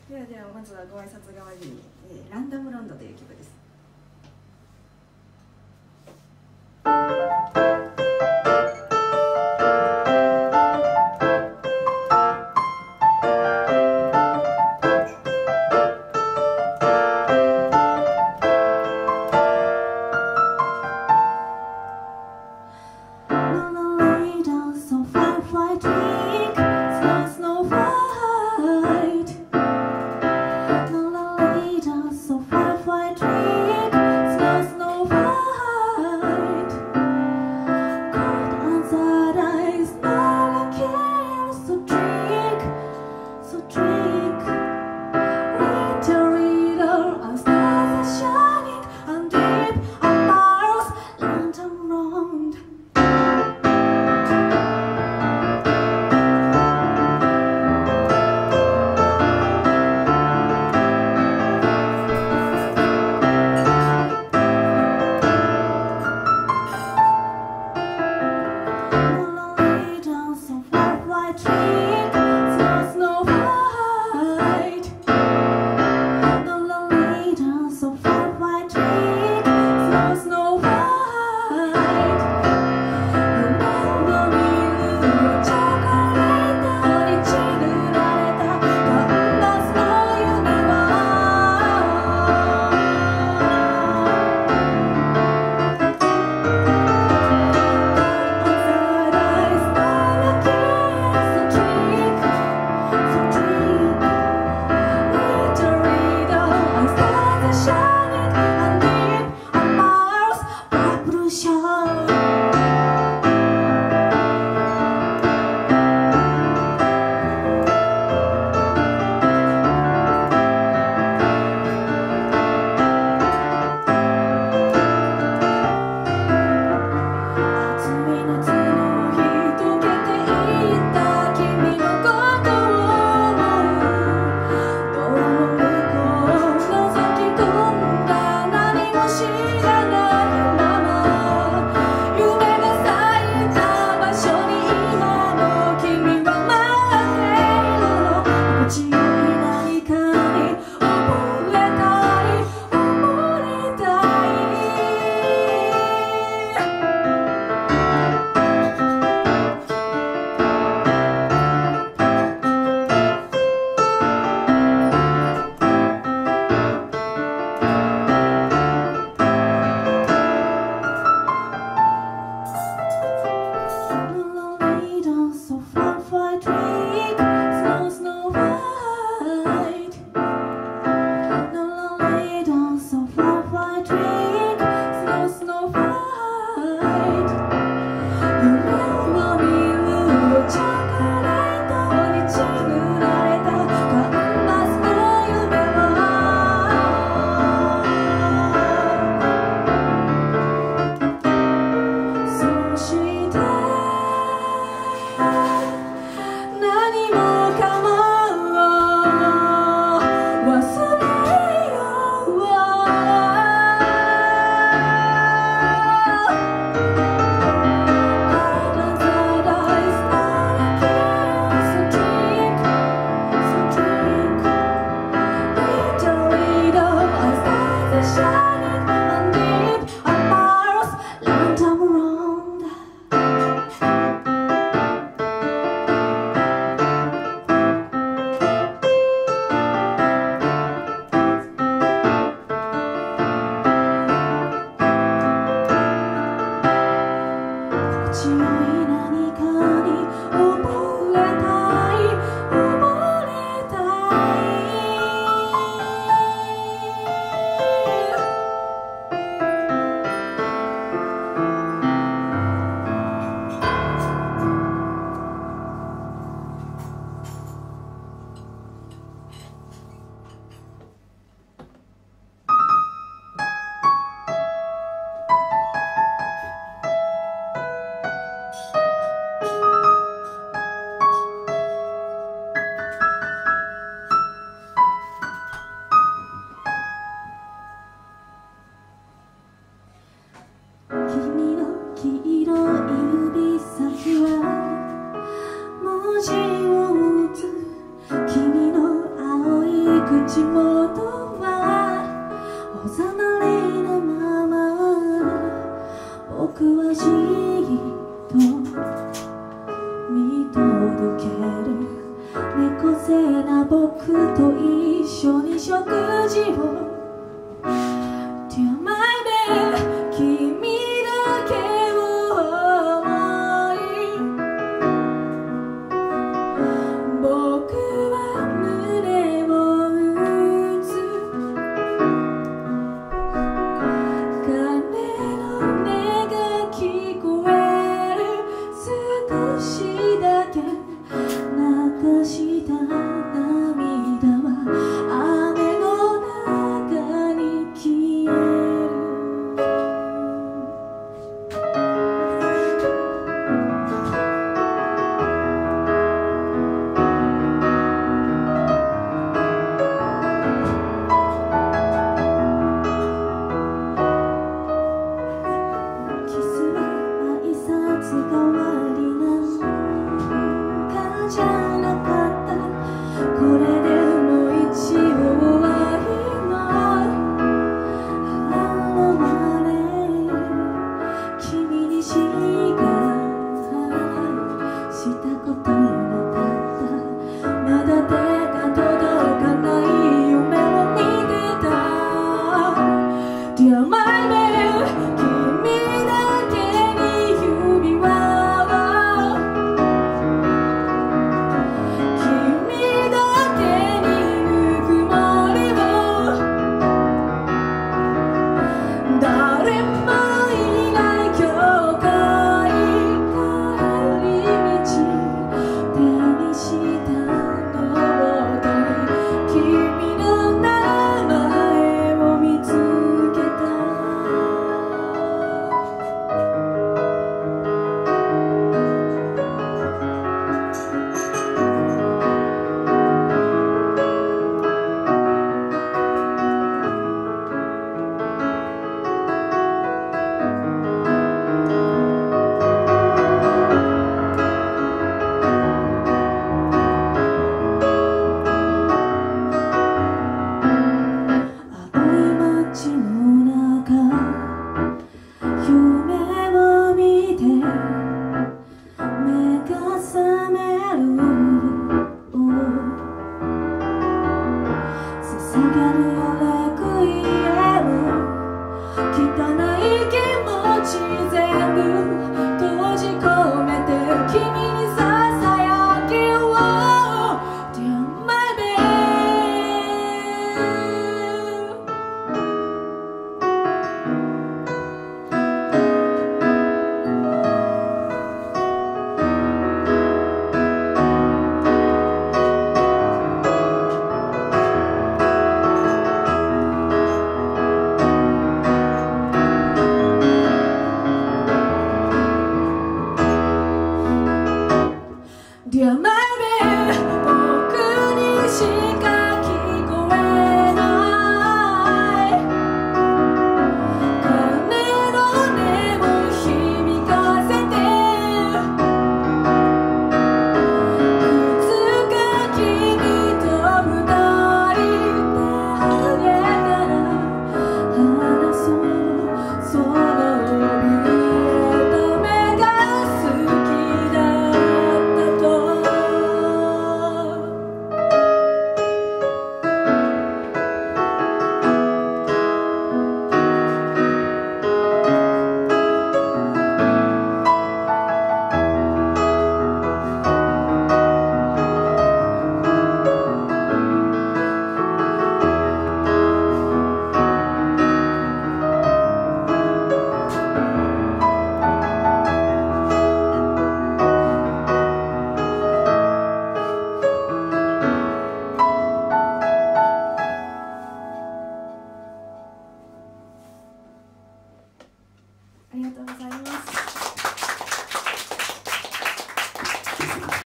ではまずはご挨拶代わりに、ランダムロンドという曲です。 口元はおざなりなまま、僕はじっと見届ける。猫背な僕と一緒に食事を Dear my babe 君だけを思い、僕は胸を打つ。鐘の音が聞こえる。少しだけ流した涙は雨の中に消える。キスは挨拶代わりなんかじゃなかった。これでも一応終わりの現れ。君にしかしたことなかった。まだ手が届かない夢を見てた。 Dear my babe 君だけに指輪を、君だけにぬくもりを、誰もいない教会帰り道手にしたノートに君の名前を見つけた。青い街の中夢を見て目が覚める。捧げる